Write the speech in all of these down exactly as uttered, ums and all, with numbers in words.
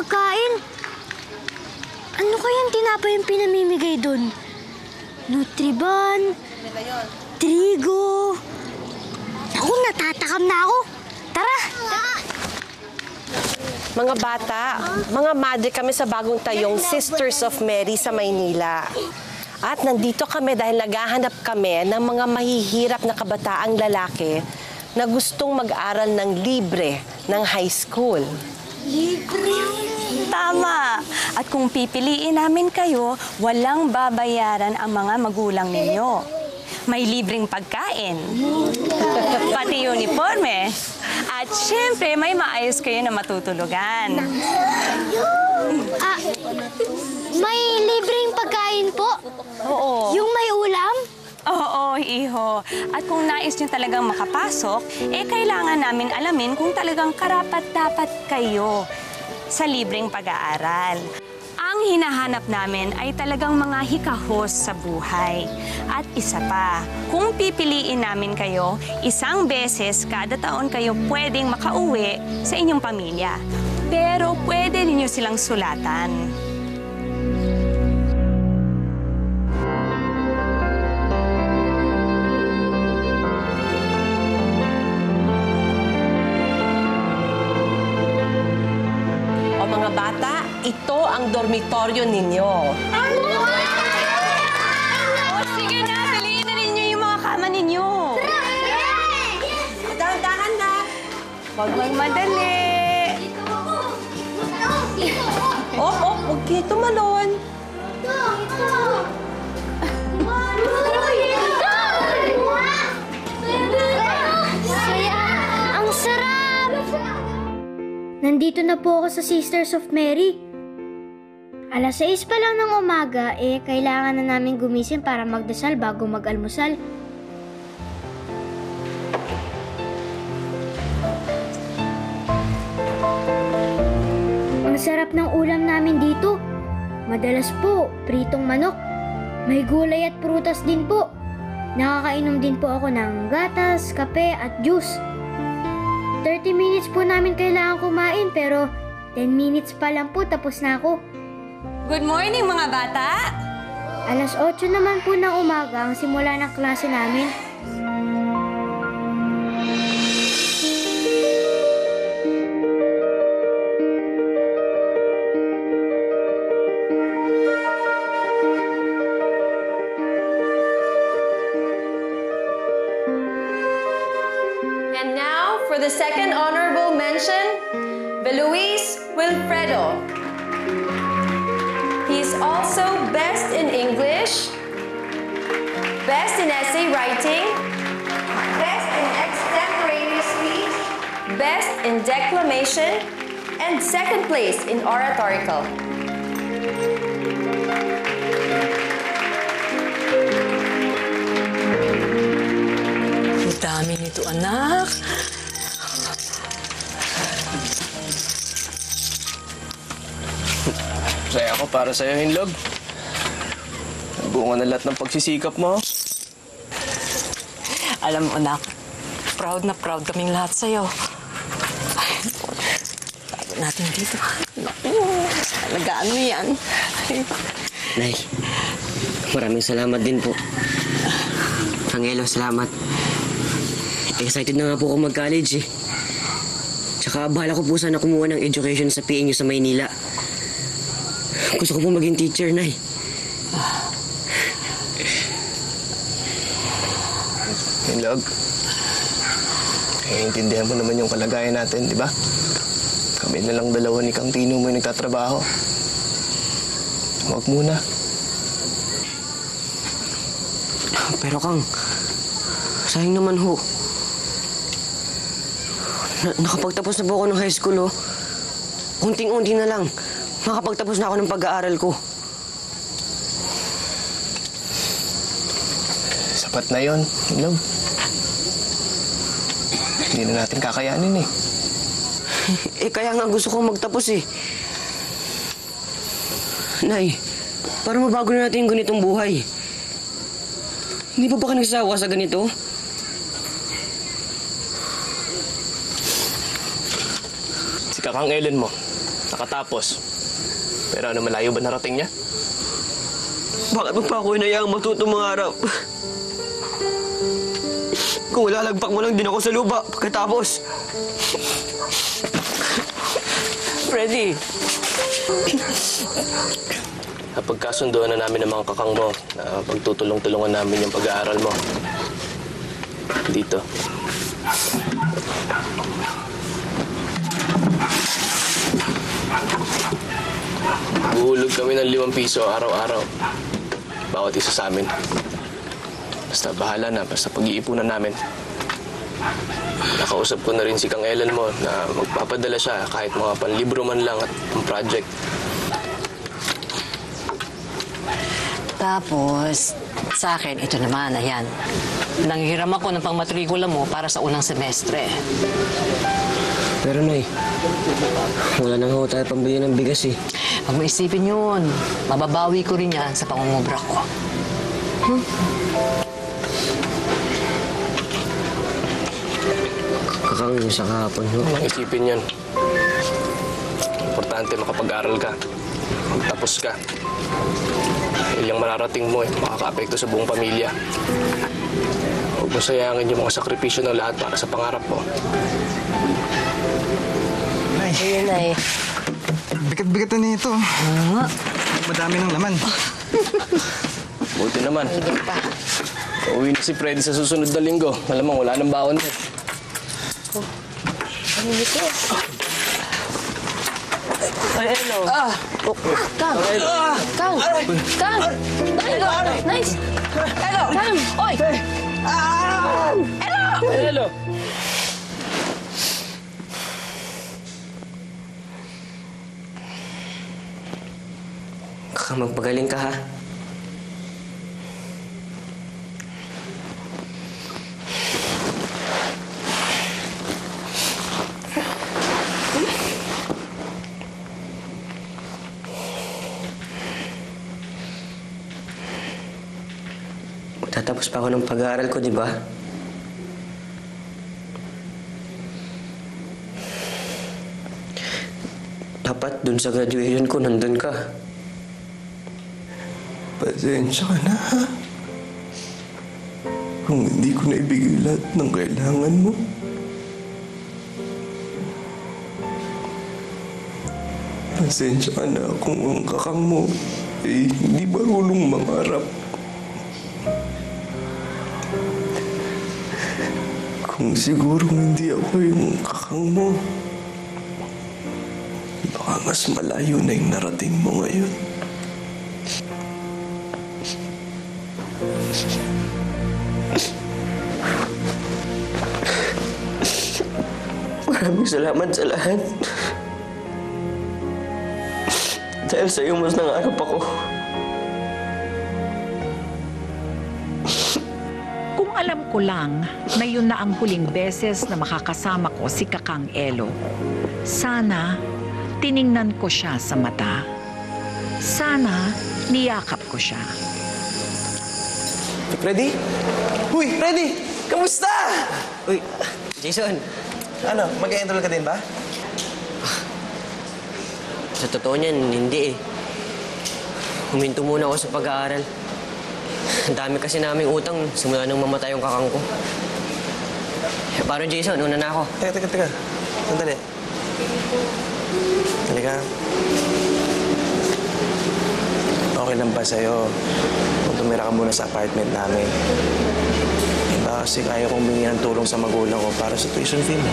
pagkain. Ano kayang tinapay yung pinamimigay doon? Nutriban, trigo. Ako, natatakam na ako. Tara! Mga bata, mga madre kami sa bagong tayong Sisters of Mary sa Maynila. At nandito kami dahil naghahanap kami ng mga mahihirap na kabataang lalaki na gustong mag-aral ng libre ng high school. Libre? Tama! At kung pipiliin namin kayo, walang babayaran ang mga magulang ninyo. May libreng pagkain, pati uniforme, at syempre may maayos kayo na matutulugan. Ah, may libreng pagkain po? Oo. Yung may ulam? Oo, iho. At kung nais nyo talagang makapasok, eh kailangan namin alamin kung talagang karapat-dapat kayo sa libreng pag-aaral. Ang hinahanap namin ay talagang mga hikahos sa buhay. At isa pa, kung pipiliin namin kayo, isang beses kada taon kayo pwedeng makauwi sa inyong pamilya. Pero pwede ninyo silang sulatan. O mga bata, ito ang dormitoryo ninyo. O sige na, piliin na ninyo yung mga kama ninyo. Dahan-dahan na. Huwag magmadali. Oh, oh, huwag kayo tumalon. Saya! Ang sarap! Nandito na po ako sa Sisters of Mary. Alas sais pa lang ng umaga, eh kailangan na namin gumising para magdasal bago mag-almusal. Ang sarap ng ulam namin dito. Madalas po, pritong manok. May gulay at prutas din po. Nakakainom din po ako ng gatas, kape at juice. thirty minutes po namin kailangan kumain pero ten minutes pa lang po tapos na ako. Good morning, mga bata! Alas otso naman po ng umaga ang simula ng klase namin. And now, for the second honorable mention, Luis Wilfredo. He is also best in English, best in essay writing, best in extemporaneous speech, best in declamation, and second place in oratorical. Ang dami nito, anak. Masaya ako para sa'yo, Hinlog. Bunga na lahat ng pagsisikap mo. Alam mo, anak, proud na proud kaming lahat sa'yo. Ay, tago natin dito. Naku, alagaan mo yan. Nay, maraming salamat din po. Angelo, salamat. Excited na nga po ako mag-college eh. Tsaka bahala ko po sana kumuha ng education sa P A niyo sa Maynila. Gusto ko po maging teacher, Nay. Hinlog, naiintindihan mo naman yung kalagayan natin, di ba? Kami na lang dalawa ni Kang Tino mo yung nagtatrabaho. Huwag muna. Pero Kang, sayang naman ho. Na nakapagtapos na po ako ng high school, oh. Unting-unti na lang. Makapagtapos na ako ng pag-aaral ko. Sapat na yon, Hinlog. Hindi na natin kakayanin eh. Eh, kaya nga gusto kong magtapos eh. Nay, para mabago na natin yung ganitong buhay. Hindi pa ba ka nagsawa sa ganito? Si Kakang Ellen mo, nakatapos. Pero ano, malayo ba narating niya? Bakit mo pa ako inayaang matuto mangarap? Kung lalagpak mo lang din ako sa lupa pagkatapos. Freddie! Napagkasunduan na namin ng mga kakang mo na pagtutulong-tulungan namin yung pag-aaral mo. Dito. Buhulog kami ng limang piso araw-araw. Bawat isa sa amin. Basta bahala na, basta pag-iipunan namin. Nakausap ko na rin si Kang Elan mo na magpapadala siya kahit mga panlibro man lang at pang project. Tapos, sa akin, ito naman, ayan. Nanghiram ako ng pangmatrikula mo para sa unang semestre. Pero Nay, wala nang ho tayo pambili ng bigas eh. Huwag mo isipin yun. Mababawi ko rin yan sa pangungubra ko. Hmm? Kakang yung sa kahapon ho. Ang isipin yan. Importante makapag-aral ka. Magtapos ka. Ilang mararating mo eh, makaka-apekto sa buong pamilya. Huwag mo sayangin yung mga sakripisyo ng lahat para sa pangarap mo. Ayun, Nay. Bigat-bigat na nito. Oo nga. Madami ng laman. Buti naman. Hindi pa. Uwi na si Freddie sa susunod na linggo. Malamang wala nang baon eh. Ano nito? Ay, hello. Ah! Oh, Kang! Kang! Kang! Nice! Nice! Hello! Kang! Oy! Hello! Kakang, magpagaling ka ha. Tatapos pa ako ng pag-aaral ko, di ba? Dapat dun sa graduation ko, nandun ka. Pasensya ka na, ha? Kung hindi ko na ibigay lahat ng kailangan mo. Pasensya ka na kung ang kakang mo eh hindi marunong mangarap. Kung sigurong hindi ako yung kakang mo, baka mas malayo na yung narating mo ngayon. Maraming salamat sa lahat. Dahil sa'yo mas nangarap ako. Kung alam ko lang na yun na ang huling beses na makakasama ko si Kakang Elo, sana tiningnan ko siya sa mata. Sana niyakap ko siya. Freddie? Uy, Freddie! Kamusta? Uy, Jason. Ano, mag-enroll ka din ba? Sa totoo niyan, hindi eh. Huminto muna ako sa pag-aaral. Ang dami kasi naming utang simula nang mamatay yung kakang ko. Eh, paano Jason? Una na ako. Teka, teka, teka. Sandali. Halika. Okay lang ba sa'yo kung tumira ka muna sa apartment namin? Diba kasi kaya kong humingi ng tulong sa magulang ko para sa tuition fee mo.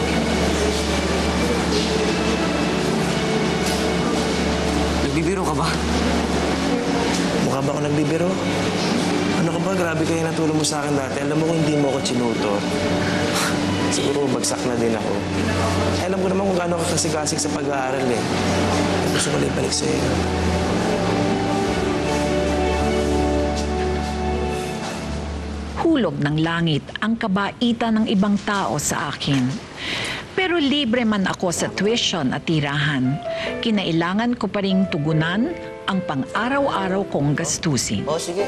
Nagbibiro ka ba? Mukha ba ako nagbibiro? Ano ka ba? Grabe kayo natulong mo sa akin dati. Alam mo kung hindi mo ako chinuto. Siguro bagsak na din ako. Eh, alam ko naman kung gaano ka kasigasig sa pag-aaral eh. Gusto ko lang ibalik sa'yo. Hulog ng langit ang kabaitan ng ibang tao sa akin. Pero libre man ako sa tuition at tirahan, kinailangan ko pa ring tugunan ang pang-araw-araw kong gastusin. Oo, sige.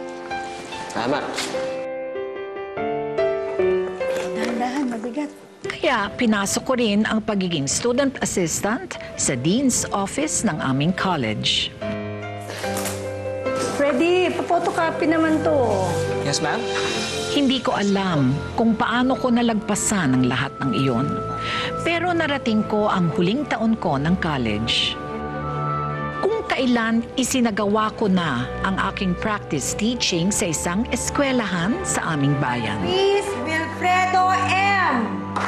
Tama. Dahan-dahan, mabigat. Kaya pinasok ko rin ang pagiging student assistant sa Dean's Office ng aming college. Freddie, papotocopy naman to. Yes, ma'am? Hindi ko alam kung paano ko nalagpasan ang lahat ng iyon. Pero narating ko ang huling taon ko ng college. Kung kailan isinagawa ko na ang aking practice teaching sa isang eskwelahan sa aming bayan. Miss Wilfredo M.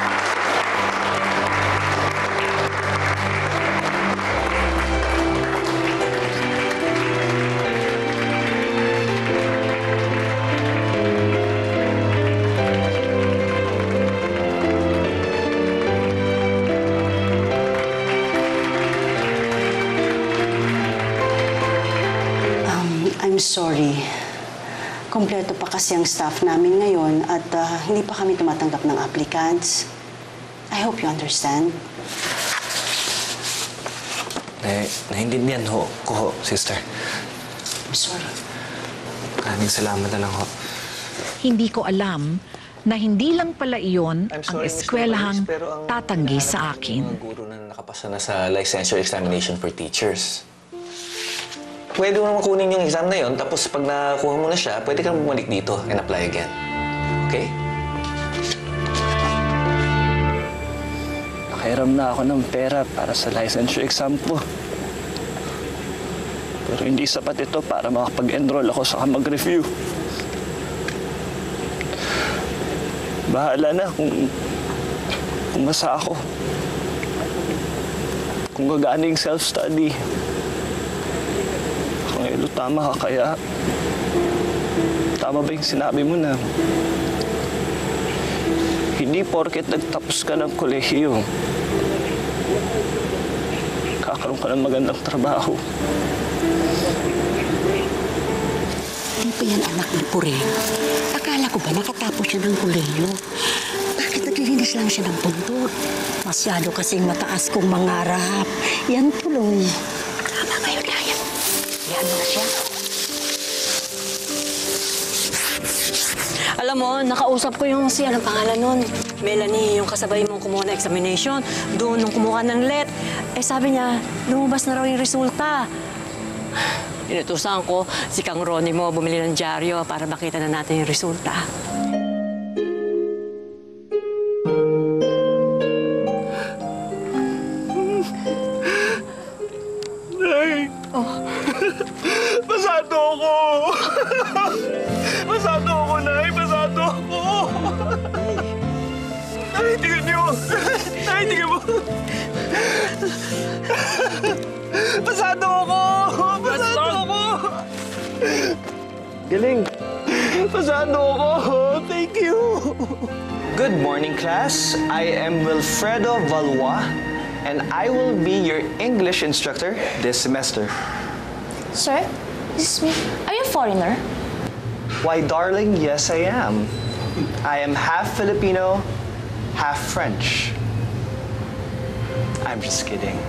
I'm sorry. Kompleto pa kasi ang staff namin ngayon at uh, hindi pa kami tumatanggap ng applicants. I hope you understand. Na, naintindihan ho, ko ho, sister. I'm sorry. Maraming salamat na lang ho. Hindi ko alam na hindi lang pala iyon I'm ang sorry, Mister eskwelahang Maris, pero ang tatanggi sa akin. mga guro na nakapasa na sa licensure examination for teachers. Pwede mo naman kunin yung exam na yon, tapos pag nakuha mo na siya, pwede kang bumalik dito and apply again. Okay? Nakahiram na ako ng pera para sa licensure exam ko. Pero hindi sapat ito para makapag-enroll ako sa mag-review. Bahala na kung, kung masa ako. Kung gagana yung self-study. Elo, tama ka kaya? Tama ba yung sinabi mo na hindi porket nagtapos ka ng kolehiyo, kakaroon ka ng magandang trabaho? Hindi pa yan anak ni Pure. Akala ko ba nakatapos siya ng kolehiyo? Bakit naglilinis lang siya ng bundok? Masyado kasing mataas kong mangarap. Yan tuloy. Tama ngayon, Laya. Yan mo na siya. Alam mo, nakausap ko yung si, anong pangalan nun? Melanie, yung kasabay mong kumuha ng examination. Doon, nung kumuha ng let, eh sabi niya, lumabas na raw yung resulta. Inutusan ko, si Kang Ronnie mo bumili ng dyaryo para makita na natin yung resulta. Nay! Oh. Pasado ako! Pasado ako, Nay! Pasado ako! Nay, tingnan niyo! Nay, tingnan mo! Pasado ako! Pasado ako! Galing! Pasado ako! Thank you! Good morning, class. I am Wilfredo Valois, and I will be your English instructor this semester. Sir, this is me. Are you a foreigner? Why, darling, yes, I am. I am half Filipino, half French. I'm just kidding.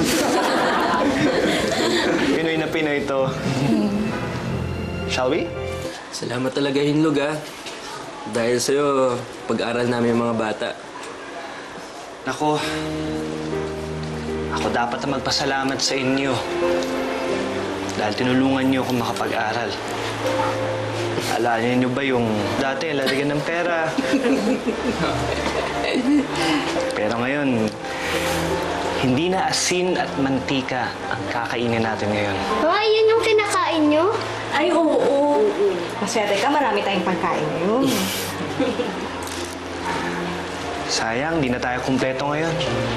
Pinoy na Pinoy to. Shall we? Salamat talaga, Hinlog, ah. Dahil sa'yo, pag-aral namin yung mga bata. Ako, ako dapat na magpasalamat sa inyo. Dahil tinulungan niyo ako makapag-aral. Alala niyo ba yung dati, lalagyan ng pera? Pero ngayon, hindi na asin at mantika ang kakainin natin ngayon. Ah, yun yung kinakain nyo? Ay, oo, oo. Maswerte ka, marami tayong pagkain ngayon. Sayang, di na tayo kumpleto ngayon.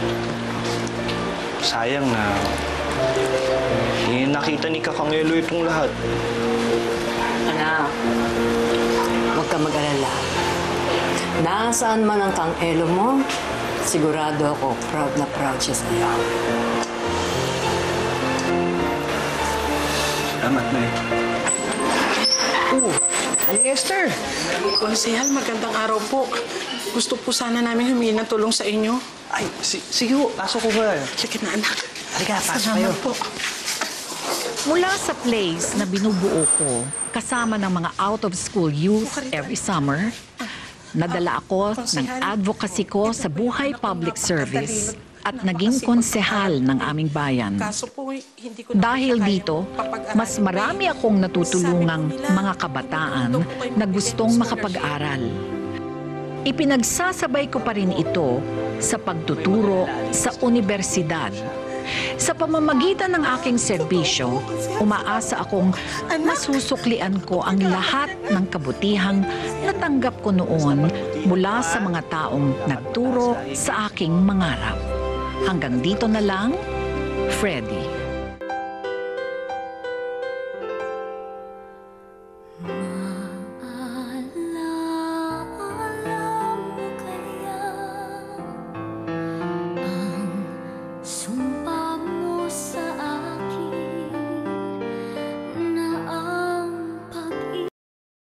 Sayang na hindi nakita ni Kakang Elo itong lahat. Anak, huwag ka mag-alala. Nasaan man ang Kang Elo mo, sigurado ako, proud na proud siya sa'yo. Salamat, Nay. Oh, Aling Esther. Konsehal, magandang araw po. Gusto po sana namin humingi ng tulong sa inyo. Ay, si sige ho. Pasok ko ba? Sige na, anak. Halika, pasok kayo. po. Mula sa place na binubuo ko, kasama ng mga out-of-school youth every summer, nadala ako ng advocacy ko sa buhay public service at naging konsehal ng aming bayan. Kaso po, hindi ko na Dahil kaya dito, papag-aralin mas po marami eh. akong natutulungang Sabi po nila, mga kabataan doon po kayo na magbibigay gustong ng makapag-aral. Ipinagsasabay ko pa rin ito sa pagtuturo sa universidad. Sa pamamagitan ng aking serbisyo, umaasa akong masusuklian ko ang lahat ng kabutihang natanggap ko noon mula sa mga taong nagturo sa aking mangarap. Hanggang dito na lang, Freddie.